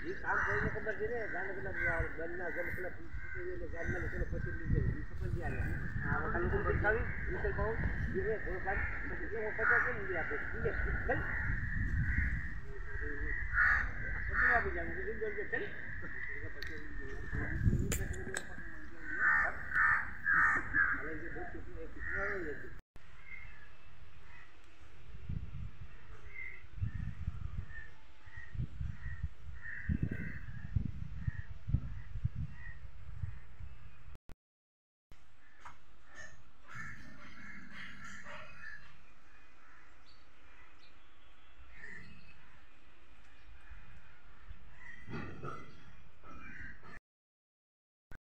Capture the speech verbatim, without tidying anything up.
એ કામ કરીને ખબર છે ને ગાને પેલા બનના ગમ પેલા એટલે ગામના લોકો પછી લીધે એ ખબર છે આ વખત લોકો બતાવી વિકલ્પ પાઉ એ ગોળબાદ પછી એ પચાસ કેમ દે આપે એ ચલ આ સપના આપી જાવ કે ચલ